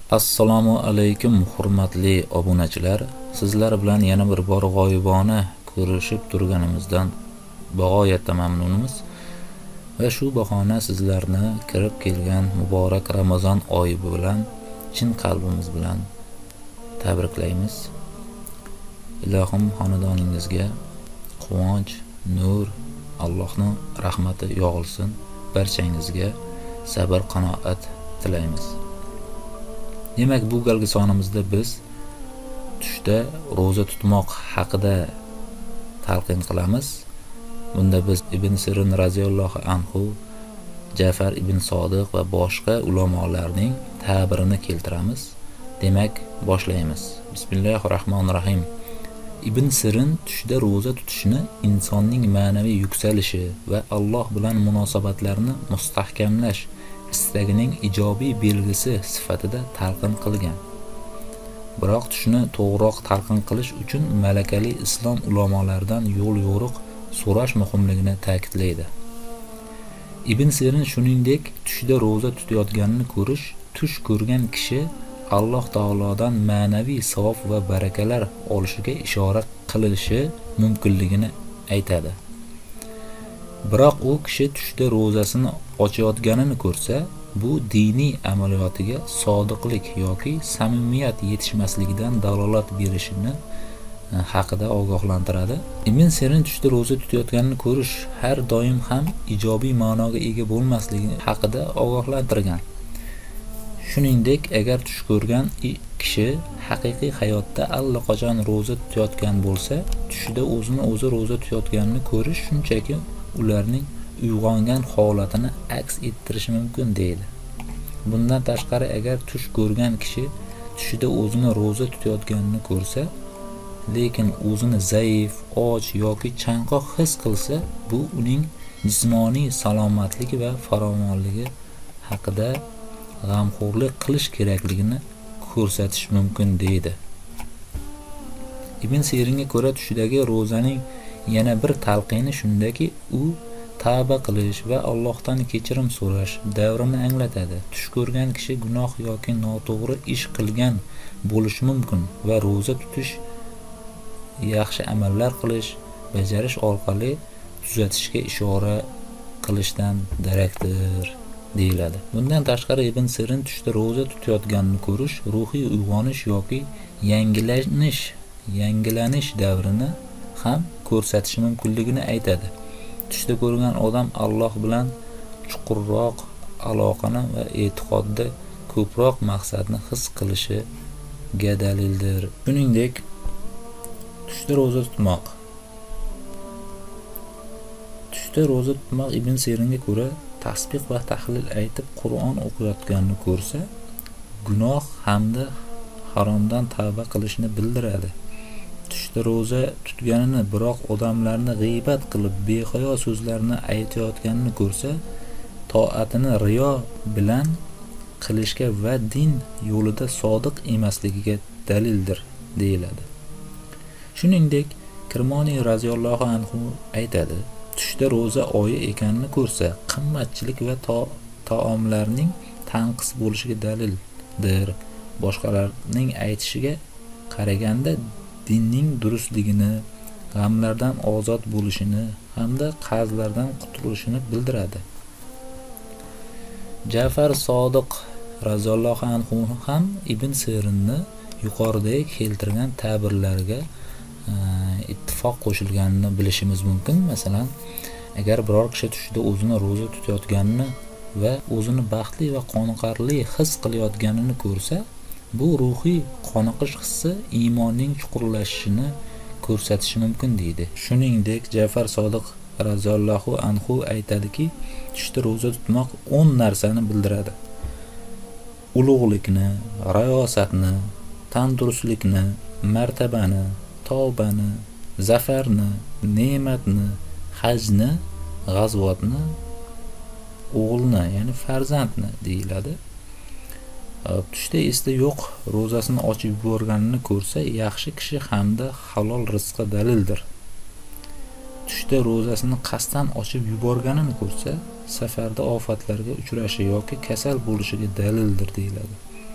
Assalomu alaykum hurmatli obunachilar. Sizlar bilan yana bir bor g'oyibona ko'rishib turganimizdan bag'oyatda mamnunmiz. Va shu bahona sizlarni kirib kelgan muborak Ramazon oyi bilan chin qalbimiz bilan tabriklaymiz. Ilohim xonadoningizga quvonch, nur, Allohning rahmati yog'ilsin. Barchangizga sabr, qanoat tilaymiz. Demak, bu galgi sonimizda biz tushda roza tutmoq haqida talqin qilamiz. Bunda biz Ibn Sirin raziyallohu anhu, Ja'far ibn Sodiq va boshqa ulamolarning ta'birini keltiramiz. Demak, boshlaymiz. Bismillahirrohmanirrohim. Ibn Sirin tushda roza tutishni insonning ma'naviy yuksalishi va Alloh bilan munosabatlarini mustahkamlash istagining ijobiy belgisi sifatida talqin qilgan. Biroq tushni to'g'riroq talqin qilish uchun malakali islom ulamolaridan yo'l yo'riq so'rash muhimligini ta'kidlaydi. Ibn Sirin shuningdek, tushda roza tutayotganini ko'rish, tush ko'rgan kishi Alloh taolodan ma'naviy savob va barakalar olishiga ishora qilishi mumkinligini aytadi. Biroq u kishi tushda rozasini ochayotganini ko'rsa, bu diniy amaliyotiga sodiqlik yoki samimiyat yetishmasligidan dalolat berishini haqida ogohlantiradi. Ibn Sirin tushda roza tutayotganini ko'rish har doim ham ijobiy ma'noga ega bo'lmasligi haqida ogohlantirgan. Shuningdek, agar tush ko'rgan kishi haqiqiy hayotda allaqachon roza tutayotgan bo'lsa, tushda o'zini o'zi roza tutayotganini ko'rish shunchaki ularning uyg'ongan holatini aks ettirishi mumkin deydi. Bundan tashqari, agar tush ko'rgan kishi tushida o'zini roza tutayotganini ko'rsa, lekin o'zini zaif, och yoki chanqoq his qilsa, bu uning jismoniy salomatligi va farovonligi haqida g'amxo'rlik qilish kerakligini ko'rsatish mumkin deydi. Ibn Siringa ko'ra, tushdagi rozaning yana bir talqini shundaki, u tavba qilish va Allohdan kechirim so'rash davrini anglatadi. Tush ko'rgan kishi gunoh yoki noto'g'ri ish qilgan bo'lishi mumkin va roza tutish, yaxshi amallar qilish, bajarish orqali tuzatishga ishora qilishdan darakdir deyiladi. Bundan tashqari, Ibn Sirin tushda roza tutayotganini ko'rish ruhiy uyg'onish yoki yangilanish davrini ham ko'rsatishi mumkinligini aytadi. Tushda ko'rgan odam Alloh bilan chuqurroq aloqani va e'tiqodda ko'proq maqsadni his qilishiga dalildir. Shuningdek, tushda roza tutmoq Ibn Siringa ko'ra tasbih va tahlil aytib Qur'on o'qiyotganini ko'rsa, gunoh hamda haromdan tavba qilishni bildiradi. Tushda roza tutganini, biroq odamlarni g'iybat qilib behayo so'zlarni aytayotganini ko'rsa, toatini riyo bilan qilishga va din yo'lida sodiq emasligiga dalildir deyiladi. Shuningdek, Kirmoniy raziyallohu anhu aytadi, tushda roza oyi ekanini ko'rsa, qimmatchilik va taomlarning tanqis bo'lishiga dalildir. Boshqalarning aytishiga qaraganda dinning durustligini, g'amlardan ozod bo'lishini hamda qarzlardan qutulishini bildiradi. Ja'far Sodiq raziyallohu anhu ham Ibn Sirinni yuqoridagi keltirgan ta'birlarga ittifoq qo'shilganini bilishimiz mumkin. Masalan, agar biror kishi tushida o'zini roza tutayotganini va o'zini baxtli va qoniqarli his qilayotganini ko'rsa, bu ruhiy qoniqish hissi iymonning chuqurlashishini ko'rsatishi mumkin deydi. Shuningdek, Ja'far Sodiq raziyallohu anhu aytadiki, tushda roza tutmoq 10 narsani bildiradi. Ulug'likni, rayosatni, tandurustlikni, martabani, tavbani, zafarni, ne'matni, hajni, g'azvotni, o'g'ilni, ya'ni farzandni deyiladi. Tushda esda yo'q rozasini ochib yuborganini ko'rsa, yaxshi kishi hamda halol rizqqa dalildir. Tushda rozasini qasddan ochib yuborganini ko'rsa, safarda ofatlarga uchrashi yoki kasal bo'lishiga dalildir deyiladi.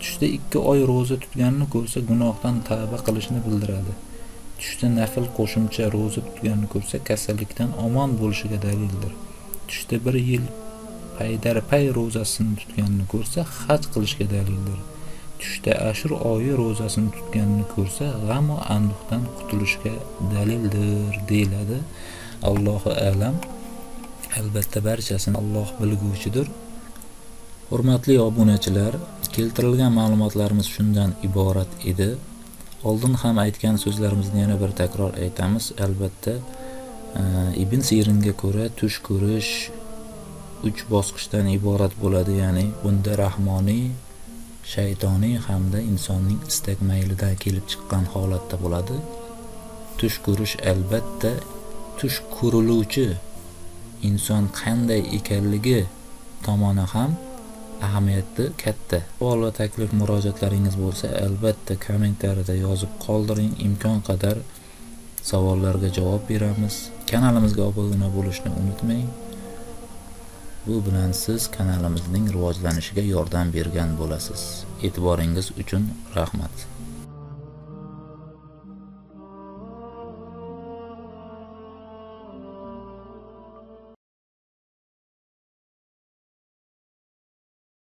Tushda 2 oy ro'za tutganini ko'rsa gunohdan tavba qilishni bildiradi. Tushda nafl qo'shimcha ro'za tutganini ko'rsa kasallikdan omon bo'lishiga dalildir. Tushda 1 yil pay ro'zasini tutganini ko'rsa haj qilishga dalildir. Tushda Ashur oyi ro'zasini tutganini ko'rsa g'am va anduhdan qutulishga dalildir deyiladi. Allohu a'lam. Albatta barchasini Alloh bilguvchidir. Hurmatli obunachilar, keltirilgan ma'lumotlarimiz shundan iborat edi. Oldin ham aytgan so'zlarimizni yana bir takror aytamiz. Albatta Ibn Siringa ko'ra tush ko'rish 3 bosqichdan iborat bo'ladi, ya'ni bunda rahmoniy, shaytoniy hamda insonning istak maylidan kelib chiqqan holatda bo'ladi. Tush ko'rish albatta tush ko'riluvchi inson qanday ekanligi tomoni ham ahamiyati katta. Savol va taklif murojaatlaringiz bo'lsa, albatta kommentariyada yozib qoldiring. Imkon qadar savollarga javob beramiz. Kanalimizga obuna bo'lishni unutmang. Bu bilan siz kanalimizning rivojlanishiga yordam bergan bo'lasiz. E'tiboringiz uchun rahmat.